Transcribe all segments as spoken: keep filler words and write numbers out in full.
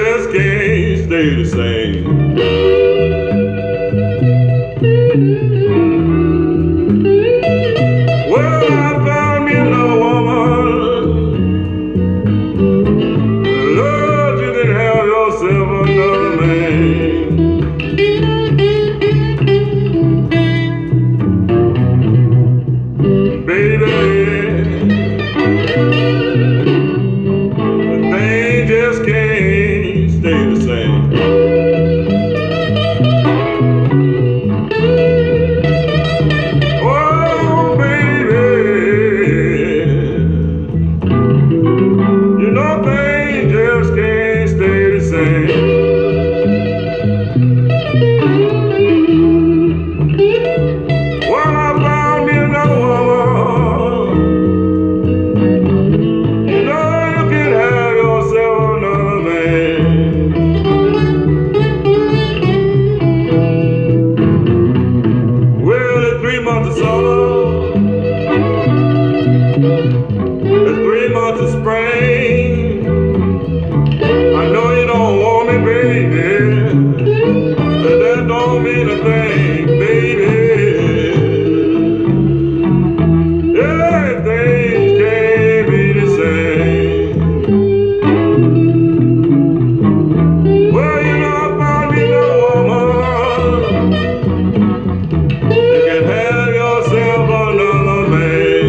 just can't stay the same. Well, I found me another woman. Lord, you can have yourself another man. Baby, the thing just can't stay the same. Oh, baby, you know things just can't stay the same. Well, I found me another woman. You know you can have yourself another man. Well, it's three months of summer, it's three months of spring. I know you don't want me, baby, but that don't mean a thing, baby. Yeah, things can't be the same. Well, you know I found me no woman. You can have yourself another man.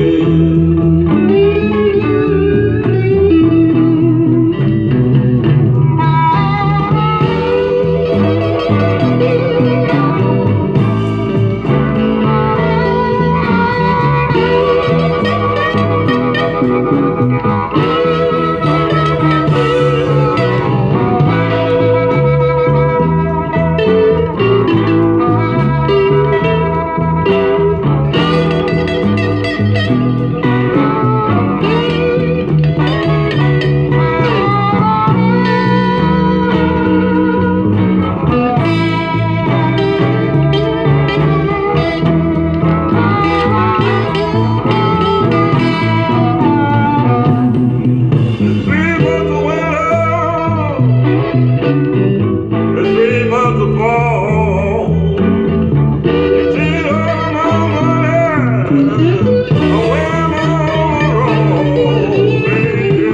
Three months of winter, it's three months of fall. You cheat on my money, away my wrong, baby.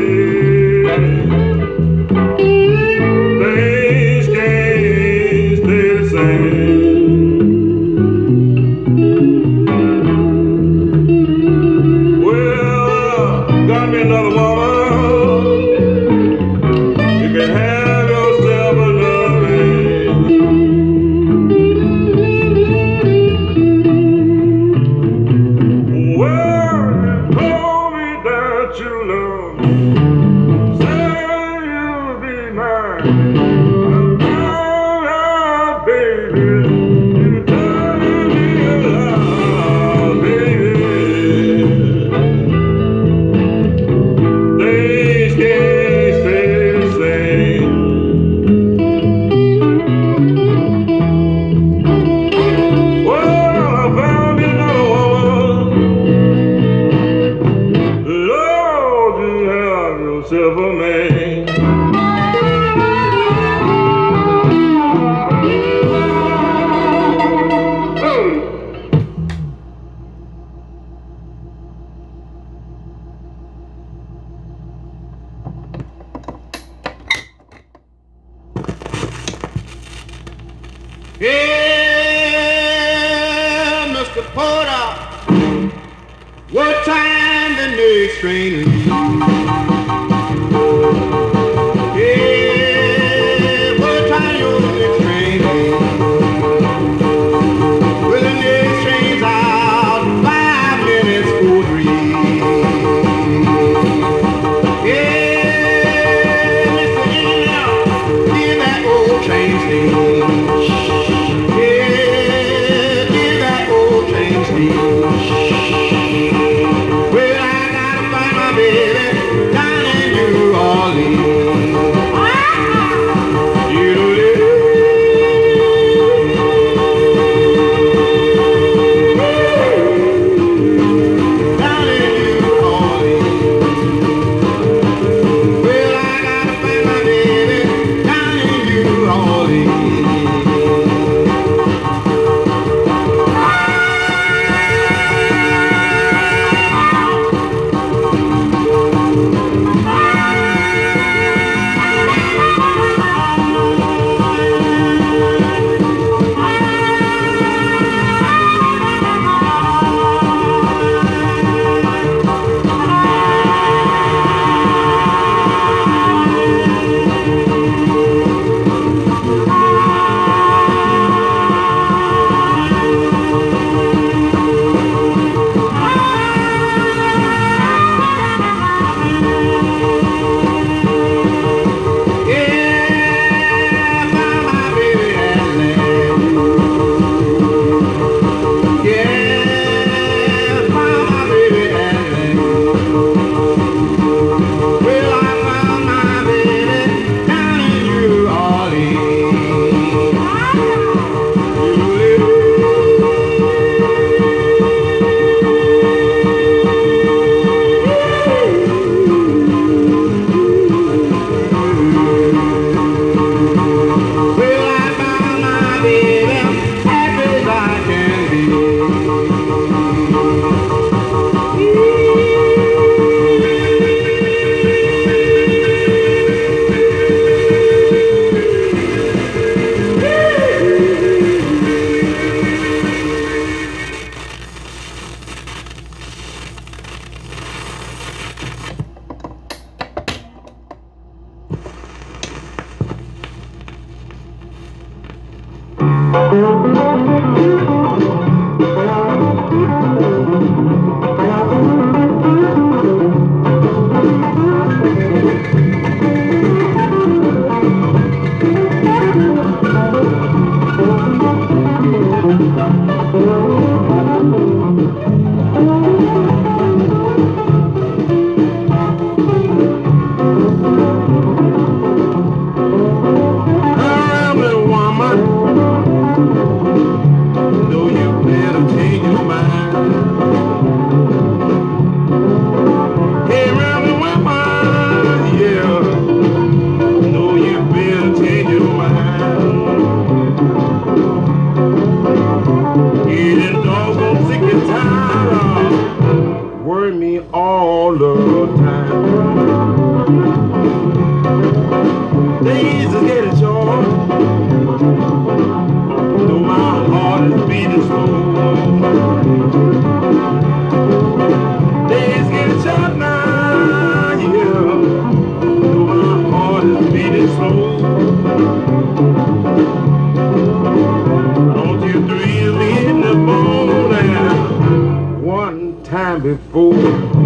Things can't stay the same. Well, got me another woman. You can have yourself another man. Well, you told me that you love me, said you'll be mine. I found out, baby, you turning me around, baby. Things can't stay the same. Well, I found me another woman. Lord, you have yourself a man. Yeah, Mister Porter, what time the next train leaves? Yeah, what time your next train leaves? Well, the next train's out five minutes for three. Yeah, Mister Engineer, hear that old train sing. Well, I gotta find my baby. Me all the time. Days is getting short, though my heart is beating slow. Days getting short now, yeah, though my heart is beating slow. Don't you thrill me in the morning one time before.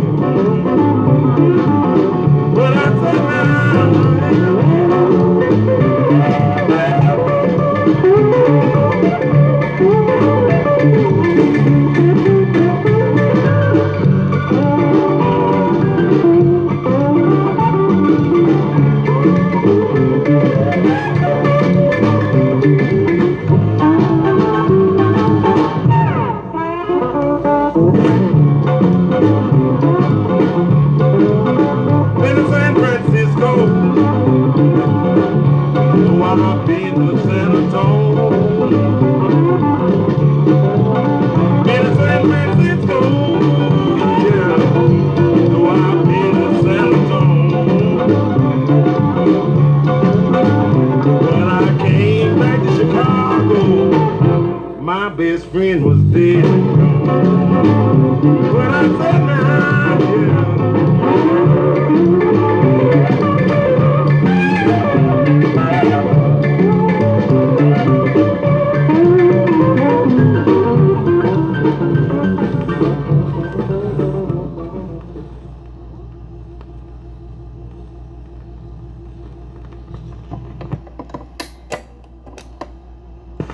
But I said I've been to San Antonio, been to San Francisco, yeah, so I've been to San Antonio, when I came back to Chicago, my best friend was dead, when I said now